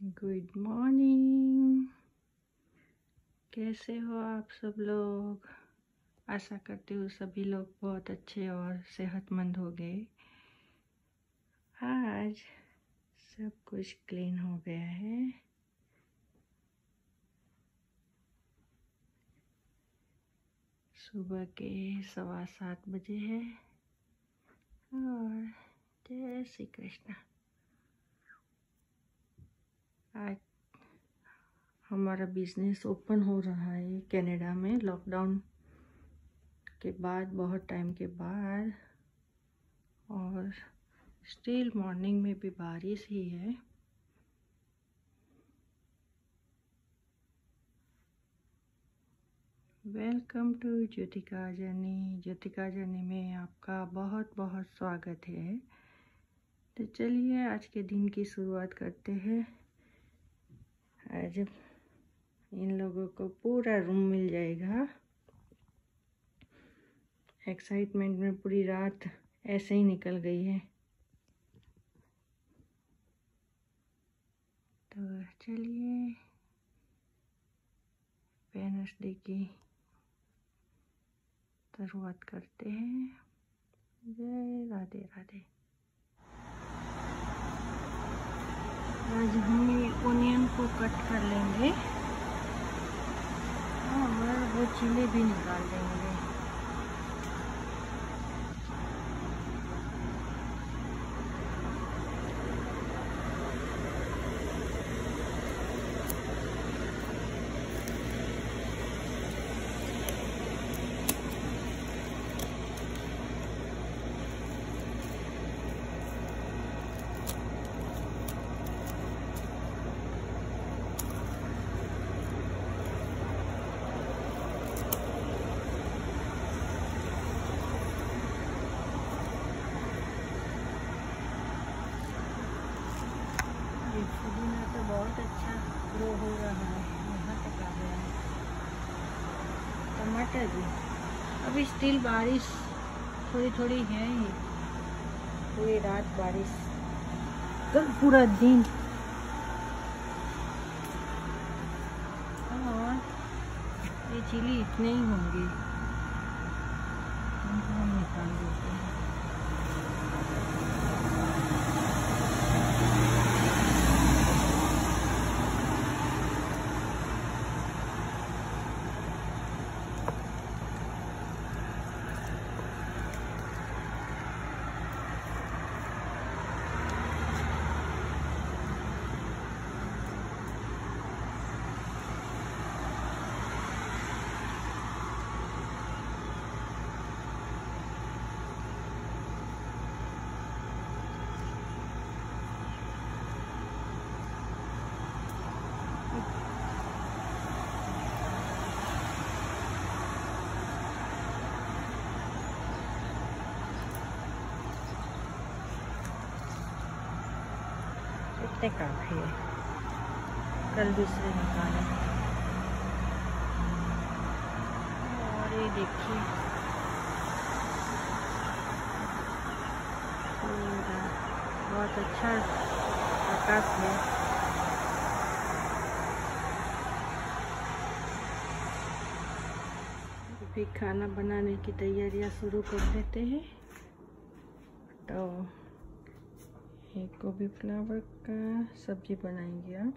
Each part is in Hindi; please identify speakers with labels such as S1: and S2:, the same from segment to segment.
S1: Good morning. कैसे हो आप सब लोग? आशा करती हूँ सभी लोग बहुत अच्छे और सेहतमंद हो गए। आज सब कुछ क्लीन हो गया है। सुबह के 7:15 बजे है और जय श्री कृष्ण। आज हमारा बिजनेस ओपन हो रहा है कनाडा में, लॉकडाउन के बाद, बहुत टाइम के बाद। और स्टिल मॉर्निंग में भी बारिश ही है। Welcome to Jyotika journey. Jyotika journey में आपका बहुत बहुत स्वागत है। तो चलिए आज के दिन की शुरुआत करते हैं। आज इन लोगों को पूरा रूम मिल जाएगा। एक्साइटमेंट में पूरी रात ऐसे ही निकल गई है। तो चलिए वेडनेसडे की शुरुआत करते हैं। जय राधे राधे। आज हम ओनियन को कट कर लेंगे और वो छिले भी निकाल देंगे। पुदीना तो बहुत अच्छा ग्रो हो रहा है, यहाँ तक आ गया है। टमाटर भी अभी स्टिल बारिश थोड़ी थोड़ी है ही। पूरी रात बारिश, कल पूरा दिन। और ये चिली इतने ही होंगे, इनको हम निकाल देते हैं। इतने काफी है, कल दूसरे निकाले। और ये देखिए बहुत अच्छा आकाश है। अभी खाना बनाने की तैयारियां शुरू कर देते हैं। तो एक गोभी फ्लावर का सब्जी बनाएंगे। आप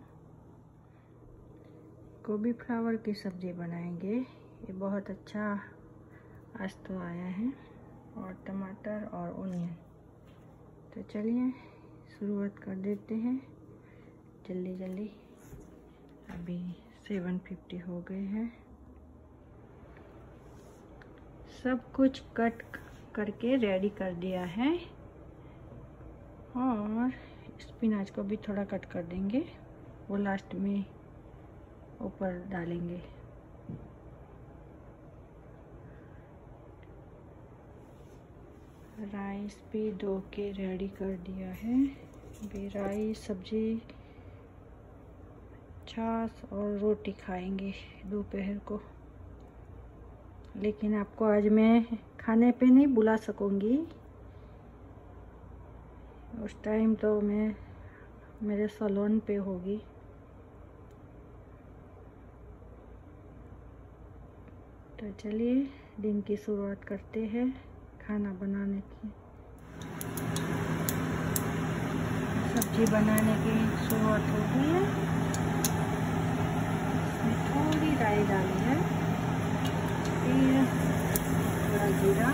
S1: गोभी फ्लावर की सब्जी बनाएंगे, ये बहुत अच्छा आज तो आया है। और टमाटर और ओनियन। तो चलिए शुरुआत कर देते हैं जल्दी जल्दी। अभी 7:50 हो गए हैं। सब कुछ कट करके रेडी कर दिया है और स्पिनाच को भी थोड़ा कट कर देंगे, वो लास्ट में ऊपर डालेंगे। राइस भी धो के रेडी कर दिया है। अभी राइस, सब्जी, छाछ और रोटी खाएंगे दोपहर को। लेकिन आपको आज मैं खाने पे नहीं बुला सकूंगी, उस टाइम तो मैं मेरे सैलून पे होगी। तो चलिए दिन की शुरुआत करते हैं खाना बनाने की। सब्जी बनाने की शुरुआत हो गई है। इसमें थोड़ी राई डाली है, फिर थोड़ा जीरा,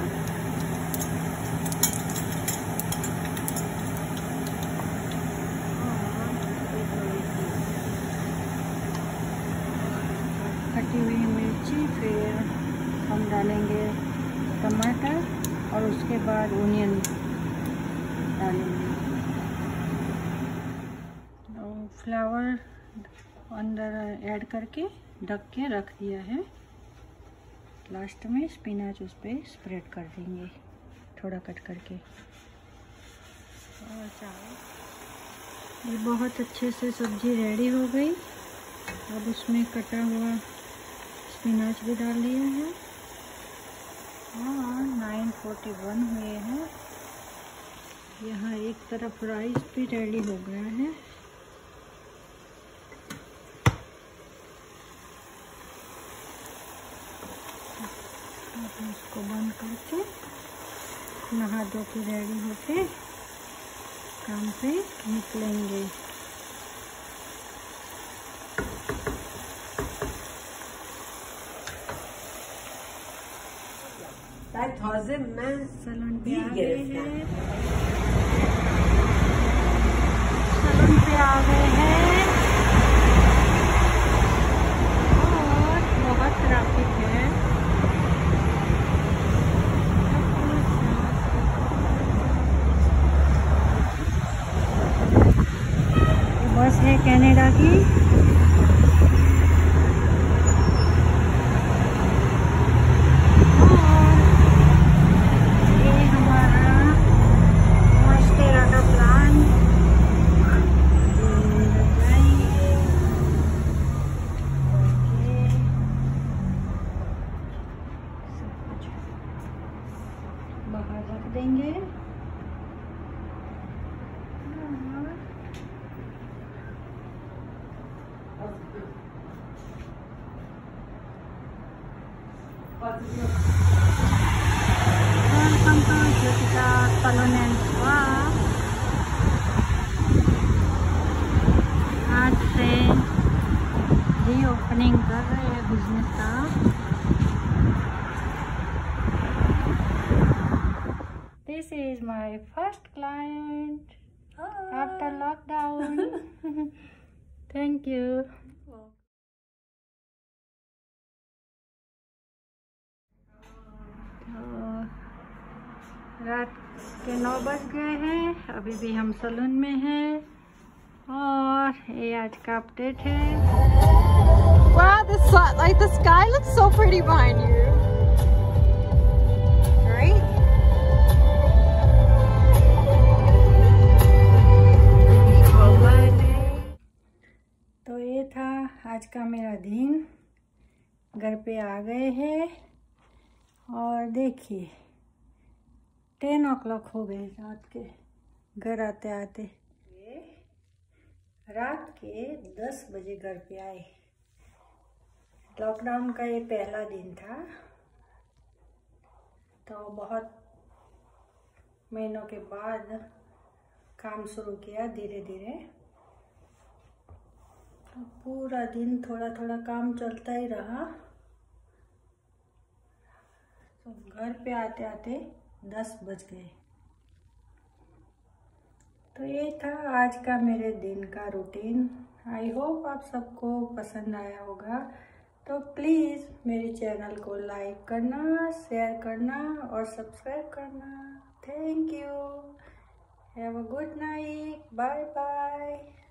S1: कटी हुई मिर्ची, फिर हम डालेंगे टमाटर और उसके बाद ओनियन डालेंगे। और फ्लावर अंदर ऐड करके ढक के रख दिया है। लास्ट में स्पिनाच उस पर स्प्रेड कर देंगे थोड़ा कट करके। और चावल, ये बहुत अच्छे से सब्जी रेडी हो गई। अब उसमें कटा हुआ स्पिनाच भी डाल दिया है और 9:41 हुए हैं। यहाँ एक तरफ राइस भी रेडी हो गया है। अब इसको बंद करके नहा धो के रेडी होके काम पे निकलेंगे। सैलून पे आ गए हैं। सैलून पे आ गए हैं और बहुत ट्रैफिक है। बस है कनाडा की। बाहर रख देंगे। Welcome to Jyotika Salon and Spa। आज से रीओपनिंग कर रहे हैं बिजनेस का। This is my first client after lockdown। Thank you। रात के 9 बज गए हैं। अभी भी हम सैलून में हैं और ये आज का अपडेट है।
S2: Wow, the sky looks so pretty behind you, right?
S1: तो ये था आज का मेरा दिन। घर पे आ गए हैं और देखिए 10 o'clock हो गए रात के घर आते आते। रात के 10 बजे घर पे आए। लॉकडाउन का ये पहला दिन था, तो बहुत महीनों के बाद काम शुरू किया धीरे धीरे। तो पूरा दिन थोड़ा थोड़ा काम चलता ही रहा। तो घर पे आते आते 10 बज गए। तो ये था आज का मेरे दिन का रूटीन। आई होप आप सबको पसंद आया होगा। तो प्लीज़ मेरे चैनल को लाइक करना, शेयर करना और सब्सक्राइब करना। Thank you. Have a good night. Bye bye.